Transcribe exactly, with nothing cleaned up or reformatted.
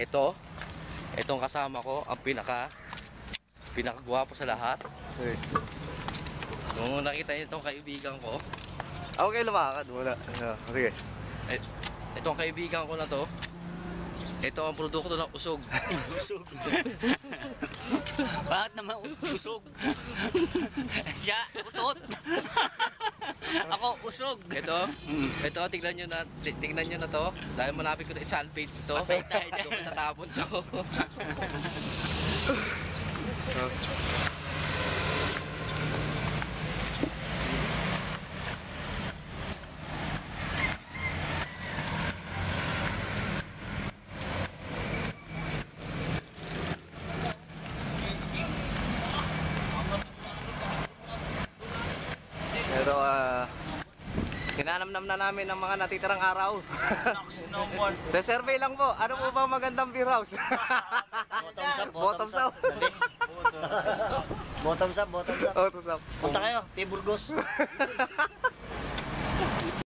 ito, itong kasama ko, ang pinaka, pinakagwapo sa lahat. Okay. Nung nakita niyo itong kaibigan ko, Okay, lumakad muna. Okay. eh, itong kaibigan ko na to, ito ang produkto ng usog. Usog. Bakit naman usog? Siya, utot. Ako, usog. Ito, ito, tignan nyo na, ti- tignan nyo na to. Dahil malapit ko na i-salvage to. Patay tayo. Doon ko tatapon to. Pero ah, hinanamnam na namin ang mga natitirang araw. No more. Sa survey lang po, ano po ba magandang beer house? Bottoms up, Bottoms up. The best. Bottoms up, bottoms up. Bottoms up. Punta kayo, P. Burgos.